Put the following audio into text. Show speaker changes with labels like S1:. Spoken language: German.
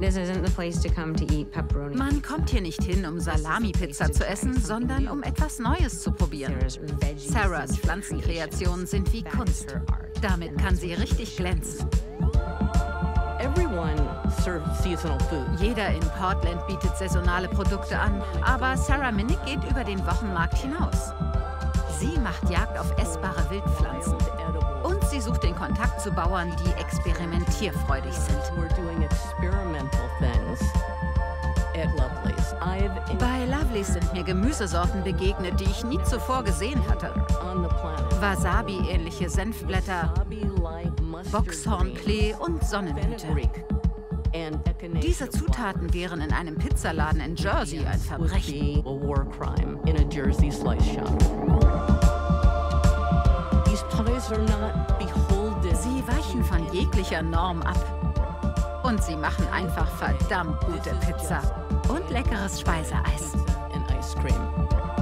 S1: Man kommt hier nicht hin, um Salami-Pizza zu essen, sondern um etwas Neues zu probieren. Sarahs Pflanzenkreationen sind wie Kunst. Damit kann sie richtig glänzen. Jeder in Portland bietet saisonale Produkte an, aber Sarah Minnick geht über den Wochenmarkt hinaus. Sie macht Jagd auf essbare Wildpflanzen. Und sie sucht den Kontakt zu Bauern, die experimentierfreudig sind. Bei Lovely's sind mir Gemüsesorten begegnet, die ich nie zuvor gesehen hatte. Wasabi-ähnliche Senfblätter, Boxhornklee und Sonnenblüte. Diese Zutaten wären in einem Pizzaladen in Jersey ein Verbrechen. Sie weichen von jeglicher Norm ab. Und sie machen einfach verdammt gute Pizza und leckeres Speiseeis.